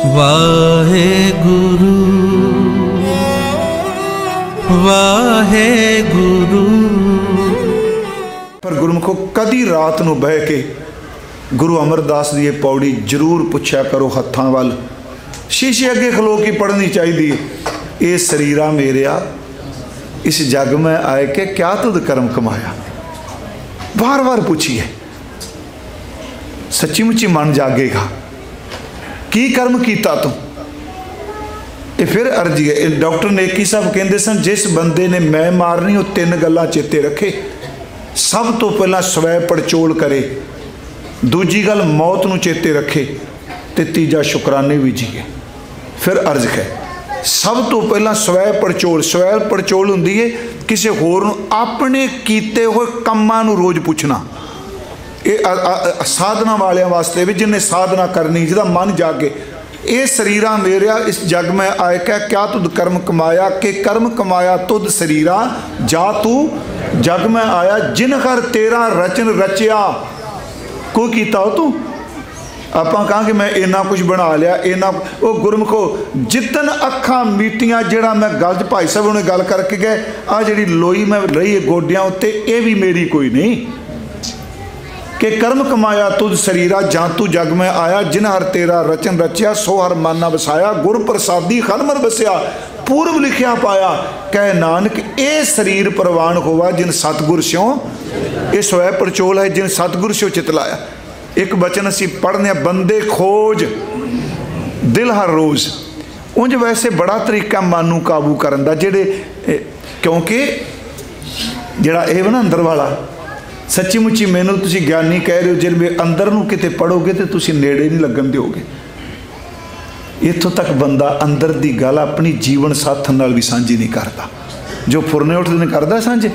वाहेगुरु वाहेगुरु। पर गुरमुखो कदी रात नूं बह के गुरु अमरदास दी पौड़ी जरूर पुछया करो हत्थां वल, शीशे अगे खलो के पढ़नी चाहिए। ये शरीरा मेरिया इस जग में आए के क्या तुद कर्म कमाया, बार बार पूछिए, सच्ची मुच्ची मन जागेगा की कर्म कीता तू। ये फिर अर्जी है। डॉक्टर नेकी साहब कहते सन जिस बंदे ने मैं मारनी वो तीन गल्लां चेते रखे। सब तो पहला स्वै पड़चोल करे, दूजी गल मौत नूं चेते रखे, ते तीजा शुकराने भी जीए। फिर अर्ज है सब तो पहला स्वै पड़चोल हुंदी है किसी होर नूं अपने कीते हुए कामां नूं रोज़ पुछना। ये साधना वालियां वास्ते भी जिन्हें साधना करनी, जिहदा मन जागे। ये शरीरा मेरिया इस जग में आए क्या तुद कर्म कमाया, के कर्म कमाया तुद शरीरा जा तू जग में आया। जिन हर तेरा रचन रचिया कोई कीता हो तू। आपां कहांगे मैं इन्ना कुछ बना लिया, इन्ना वो गुरमुखो जितन अखां मीटियां जिहड़ा मैं गल च भाई साहब उन्हें गल करके गए आ जिहड़ी लोई मैं रही है गोडियां उत्ते ये भी मेरी कोई नहीं। कि कर्म कमाया तुद शरीरा जां तू जग में आया। जिन हर तेरा रचन रचिया सो हर माना वसाया। गुर प्रसादी हरमन बसिया पूर्व लिखिया पाया। कह नानक ए शरीर परवान होवा जिन सतगुर स्यों। ये स्वै पड़चोल है जिन सतगुर स्यों चितलाया। एक बचन असी पढ़ने बंदे खोज दिल हर रोज़। उंज वैसे बड़ा तरीका मन नूं काबू करन दा जेड़े, क्योंकि जिहड़ा ये ना अंदर वाला सच्ची मुच्ची मैनू तुसी ज्ञानी कह रहे हो, जे अंदर नूं किते पढ़ोगे तो तुसी नेड़े नहीं लगन दोगे। इत्थों तक बंदा अंदर दी गल अपनी जीवन साथन नाल भी सांझी नहीं करता। जो फुरने उठदे ने करदा सांझे।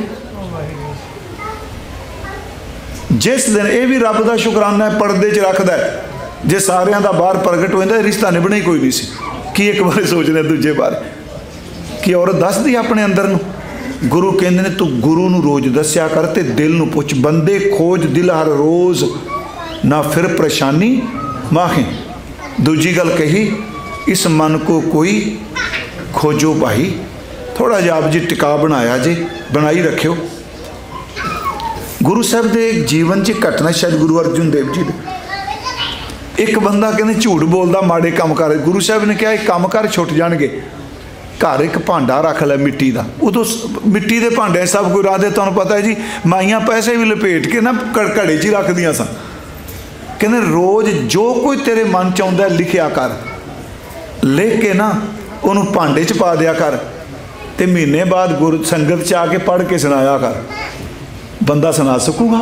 जिस दिन ये भी रब का शुकराना है पर्दे च रखदा है, जे सारियां दा बाहर प्रगट हो जांदा रिश्ता निभना ही कोई नहीं सी। कि एक बारे सोचने दूजे बारे कि औरत दसदी अपने अंदर नूं। गुरु कहते ने तू गुरु नूं रोज़ दस्या कर ते दिल नूं पुछ। बंदे खोज दिल हर रोज़ ना फिर परेशानी माहे। दूजी गल कही इस मन को कोई खोजो भाई। थोड़ा जिहा आप जी टिका बनाया जे बनाई रखियो। गुरु साहब के जीवन च घटना शायद गुरु अर्जुन देव जी दे। एक बंदा कहते झूठ बोलता माड़े काम कर। गुरु साहब ने कहा एक काम कर छुट जाएंगे। घर एक भांडा रख लै मिट्टी का। उदों मिट्टी के भांडे सब कोई राधे तुहानूं पता है जी माइयां पैसे भी लपेट के ना घड़े च ही रख दियां सन। कहते रोज़ जो कोई तेरे मन च आउंदा लिखिया कर, लिख के ना उन्होंने भांडे च पा दिया कर, ते महीने बाद गुरु संगत च आके पढ़ के सुनाया कर। बंदा सुना सकूगा।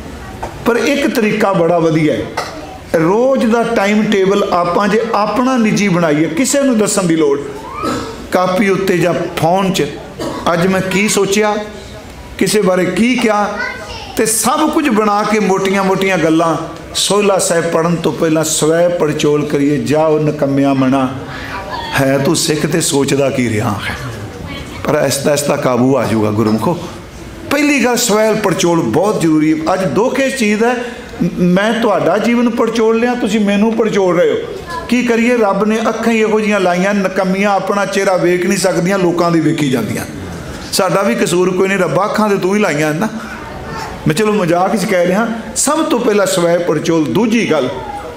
पर एक तरीका बड़ा वधिया है। रोज़ का टाइम टेबल आपां जे अपना निजी बनाइए, किसी नूं दस्सण दी लोड़। कापी उत्ते जां फोन च अज मैं की सोचिया, किसी बारे की क्या, ते सब कुछ बना के मोटियां मोटियां गल्लां। सोहला साहिब पढ़न तो पहला स्वै पड़चोल करिए। जाओ नकम्या मना है तू सिख ते सोचदा की रिहा है। पर ऐसा ऐसा काबू आ जाऊगा गुरमुखो। पहली गल स्वैल पड़चोल बहुत जरूरी है। अज धोखे चीज़ है मैं तुहाडा जीवन पड़चोल लिया, तुसीं मैनू पड़चोल रहे हो। की करिए रब ने अखां ही इहो जिहियां लाइयां नकम्मियां अपना चेहरा वेख नहीं सकदियां, लोकां दी वेखी जांदियां। साडा भी कसूर कोई नहीं, रब्बा अखां ते तू ही लाइयां ना। मैं चलो मजाक च कह रहा। सब तो पहला स्वै पड़चोल। दूजी गल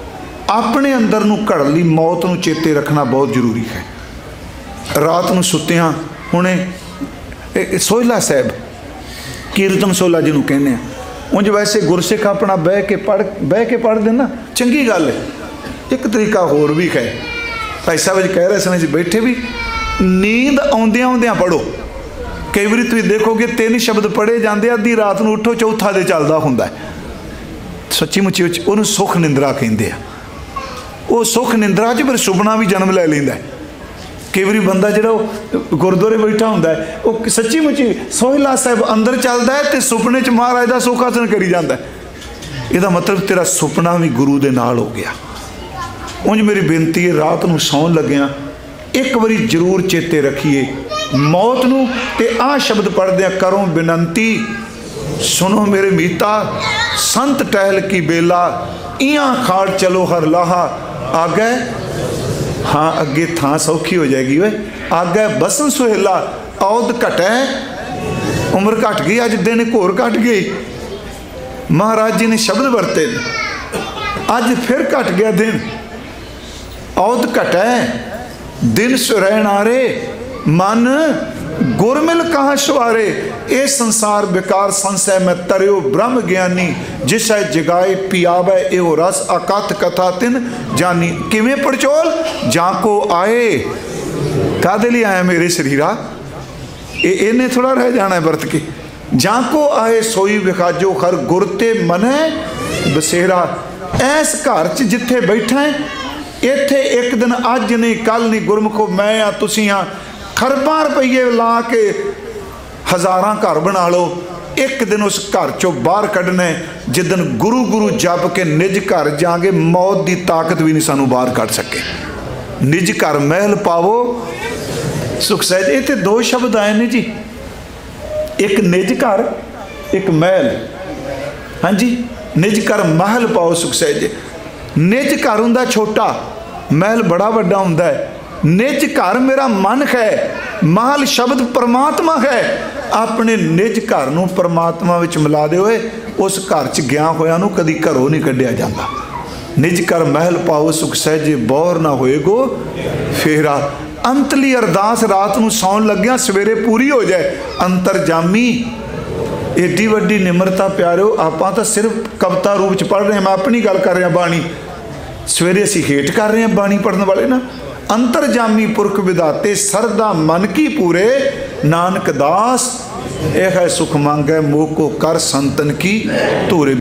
अपने अंदर नूं घड़न लई मौत नूं चेते रखना बहुत जरूरी है। रात नूं सुत्तियां हुणे सोहला साहिब कीर्तन सोहला जिन्हों कहने उंज वैसे गुरसिख अपना बह के पढ़ देना चंगी गल है। एक तरीका होर भी है। भाई साहब जी कह रहे सन जी बैठे भी नींद आउंदियां आउंदियां पढ़ो। कई बार तुसीं देखोगे 3 शब्द पढ़े जाते, अद्धी रात नूं उठो चौथा दे चलदा हुंदा है। सच्ची मुच्ची उन्होंने सुख निंद्रा कहते हैं। वो सुख निंद्रा च फिर सुपना भी जन्म ले लैंदा है। कई बार बंदा जो गुरुद्वारे बैठा होंदा है वो सच्ची मुच्ची सोहला साहिब अंदर चलता है तो सुपने च महाराज का सुखासन करी जाता है। इसका मतलब तेरा सुपना भी गुरु दे नाल हो गया। उंज मेरी बेनती है रात नूं सौन लग्या एक बारी जरूर चेते रखिए मौत नूं ते आ शब्द पढ़दे करो बिनंती सुनो मेरे मीता संत टहल की बेला इयां खाड़ चलो हर लाहा आगे हाँ अगे थां सौखी हो जाएगी। वे आगे बसन सुहेला औद घटै, उम्र घट गई, अज दिन घोर घट गई। महाराज जी ने शब्द वरते, अज फिर घट गया दिन। औद घटै दिन सुरैन आरे, मन गुरमिल कहाँ सवारे। ए संसार बेकार संशय में तरियो ब्रह्म ज्ञानी, जिसै जगाए पियावे एहो रस अकथ कथा तिन जानी। किवें पड़चोल जाको आए, कादे लिए आया मेरे शरीरा, इन्हें थोड़ा रह जाना है बरत के। जाको आए सोई विखाजो खर गुरते मने बसेरा। ऐस घर च जिथे बैठा है, इत्थे एक दिन अज नहीं कल नहीं, गुरमुखो मैं हाँ तुसी हाँ, खरबां रुपये ला के हज़ारां घर बना लो, एक दिन उस घर चों बाहर कढ़ना है जिदन गुरु गुरु जप के निज घर जाके मौत की ताकत भी नहीं सानू बाहर कढ़ सके। निज घर महल पावो सुख सहज। ये तो दो शब्द आए ने जी, एक निज घर एक महल। हाँ जी, निज घर महल पाओ सुख सहज। निज घर हुंदा छोटा, महल बड़ा वड्डा हुंदा है। निज घर मेरा मन है, महल शब्द परमात्मा है। अपने निज घर नूं परमात्मा विच मिला दे होए, उस घर च गया होया नूं कदी घरों नहीं कढ़िया जांदा। निज घर महल पाओ सुख सहजे, बौर ना होएगो फेरा। अंतली अरदास रात नूं सौण लग्या सवेरे पूरी हो जाए। अंतरजामी एडी वड्डी निमरता प्यारिओ, आपां तां सिर्फ कविता रूप च पढ़ रहे हैं, मैं अपनी गल कर रहा। बाणी सवेरे असीं हेठ कर रहे हैं बाणी पढ़न वाले ना। अंतरजामी पुरख विधाते सरदा मन की पूरे, नानक दास यह है सुख मांगे मोह को कर संतन की धूरे।